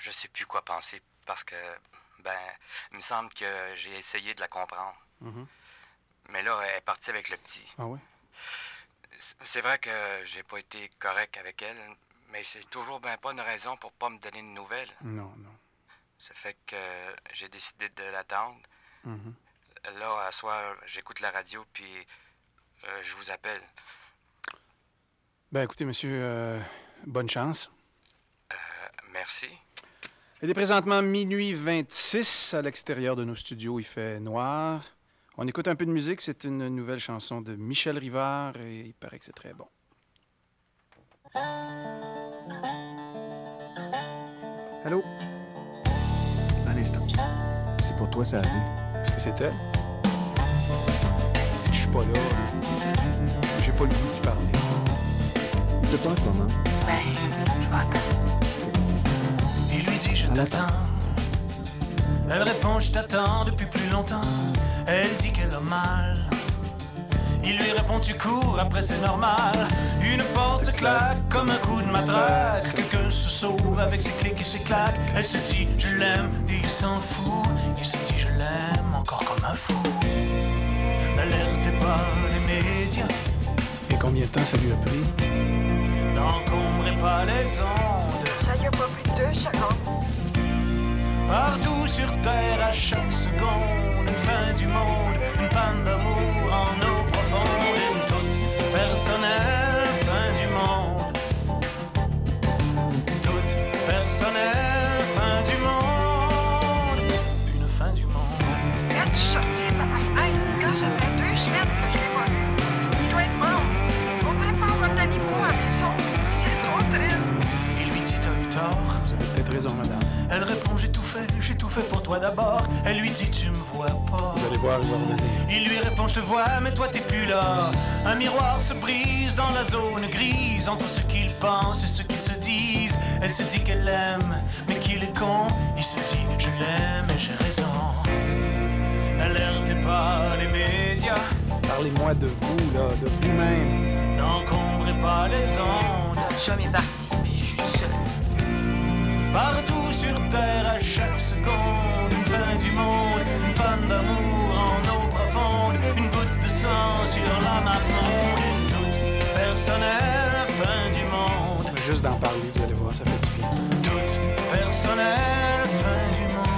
je sais plus quoi penser parce que, ben, il me semble que j'ai essayé de la comprendre. Mais là, elle est partie avec le petit. Ah oui? C'est vrai que j'ai pas été correct avec elle, mais c'est toujours ben pas une raison pour pas me donner de nouvelles. Non, non. Ça fait que j'ai décidé de l'attendre. Là, à soir, j'écoute la radio, puis je vous appelle. Ben écoutez, monsieur, bonne chance. Merci. Il est présentement minuit 26 à l'extérieur de nos studios. Il fait noir. On écoute un peu de musique. C'est une nouvelle chanson de Michel Rivard et il paraît que c'est très bon. Allô? Un instant. C'est pour toi, ça arrive. Est-ce que c'est elle? Est-ce que je suis pas là? J'ai pas le goût d'y parler. De toi, comment? Ben, je vais attendre. Il lui dit je t'attends. Elle répond je t'attends depuis plus longtemps. Elle dit qu'elle a mal. Il lui répond tu cours, après c'est normal. Une porte claque comme un coup de matraque. Quelqu'un se sauve avec ses clics et ses claques. Elle se dit je l'aime et il s'en fout. Il se dit je l'aime encore comme un fou. N'alertez pas les médias. Et combien de temps ça lui a pris? N'encombrez pas les ondes. Ça y a pas plus de 2 secondes. Partout sur Terre, à chaque seconde, une fin du monde, une panne d'amour en eau profonde, une toute personnelle fin du monde. Toute personnelle fin du monde. Une fin du monde. Quand tu sortis par la fenêtre, quand ça fait 2 semaines que je l'ai pas vu, il doit être mort. On devrait pas avoir d'animaux à la maison. C'est trop triste. Il lui dit t'as eu tort. Vous avez peut-être raison, madame. Elle répond j'ai tout fait pour toi d'abord. Elle lui dit tu me vois pas. Vous allez voir, il va revenir. Il lui répond je te vois mais toi t'es plus là. Un miroir se brise dans la zone grise entre ce qu'ils pensent et ce qu'ils se disent. Elle se dit qu'elle l'aime mais qu'il est con. Il se dit je l'aime et j'ai raison. N'alertez pas les médias. Parlez-moi de vous, là, de vous-même. N'encombrez pas les ondes. Mon chum est parti, puis je suis seule. Partout sur Terre, à chaque seconde, une fin du monde, une panne d'amour en eau profonde, une goutte de sang sur la map monde, une toute personnelle fin du monde. Juste d'en parler, vous allez voir, ça fait du bien. Toute personnelle fin du monde.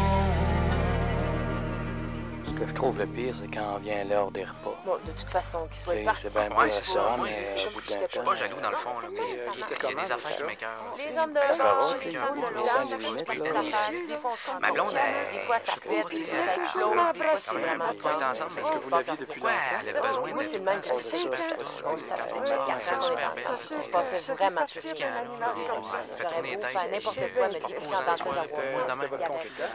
Ce que je trouve le pire, c'est quand vient l'heure des repas. Bon, de toute façon, qu'il soit C'est parti. bien beau ça, moi, mais c'est au comme bout si d'un j'étais temps... Je suis pas jaloux dans le fond, là, mais il y a des affaires qui m'écœurent. Les hommes de Ça va, l'or, c'est les que femmes moi, de mes l'or, scènes de limite, des là, fois on se ma blonde, des fois ça je sais pas, pète, des fois ça explose, des fois c'est vraiment on est ensemble, mais est-ce que vous l'aviez depuis longtemps? longtemps? Elle a Ça, besoin moi, de c'est le tout même le que temps, c'est c'est super. on ça fait Quand 24 ans on qu'on est est super ensemble. belle. Il se passait vraiment tout Petit camp, ça. là, fait tourner les têtes. Faire n'importe Puis, quoi, mais pas tu posant, sens dans tu vois, ça, c'était dans dans votre confident.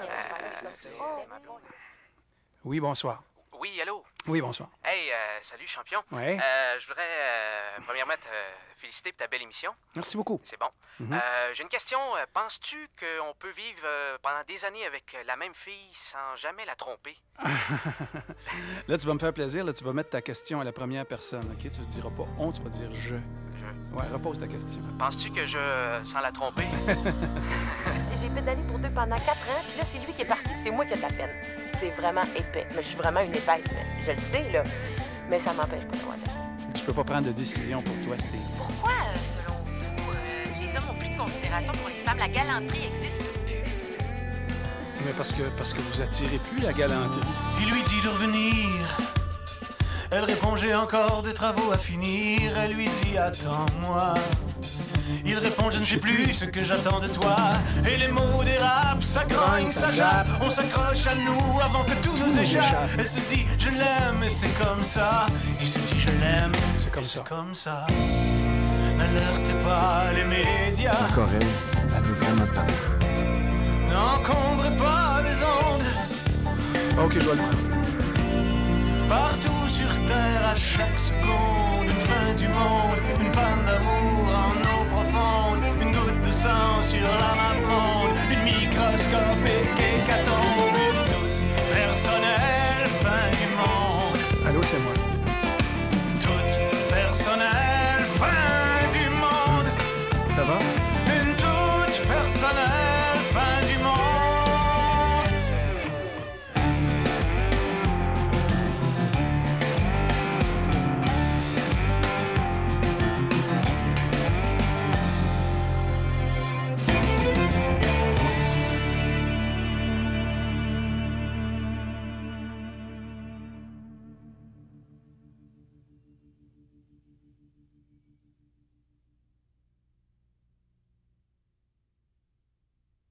Oui, bonsoir. Oui, allô? Oui, bonsoir. Hey, salut, champion. Ouais. Je voudrais, premièrement, te féliciter pour ta belle émission. Merci beaucoup. C'est bon. J'ai une question. Penses-tu qu'on peut vivre pendant des années avec la même fille sans jamais la tromper? Là, tu vas me faire plaisir. Là, tu vas mettre ta question à la première personne, OK? Tu ne diras pas « on », tu vas dire « je ». Ouais, repose ta question. Penses-tu que sans la tromper? J'ai pédalé pour 2 pendant 4 ans, puis là, c'est lui qui est parti, puis c'est moi qui ai de la peine. C'est vraiment épais. Mais je suis vraiment une épaisse, mais je le sais, là. Mais ça m'empêche pas d'avoir de la peine. Tu peux pas prendre de décision pour toi, Steve. Pourquoi, selon vous, les hommes ont plus de considération pour les femmes? La galanterie existe plus. Mais parce que vous attirez plus la galanterie. Il lui dit de revenir. Elle répond j'ai encore des travaux à finir. Elle lui dit attends-moi. Il répond je ne sais plus ce que j'attends de toi. Et les mots dérapent, ça grogne, ça jappe. On s'accroche à nous avant que tout nous échappe. Elle se dit je l'aime et c'est comme ça. Il se dit je l'aime, C'est comme et ça. c'est comme ça. N'alertez pas les médias. Encore elle veut vraiment te parler. N'encombrez pas les ondes. OK, je vais le prendre. Partout sur Terre, à chaque seconde, une fin du monde, une panne d'amour en eau profonde, une goutte de sang sur la map monde, une microscopique hécatombe, une toute personnelle fin du monde. Allô, c'est moi. Toute personnelle fin du monde. Ça va? Une toute personnelle fin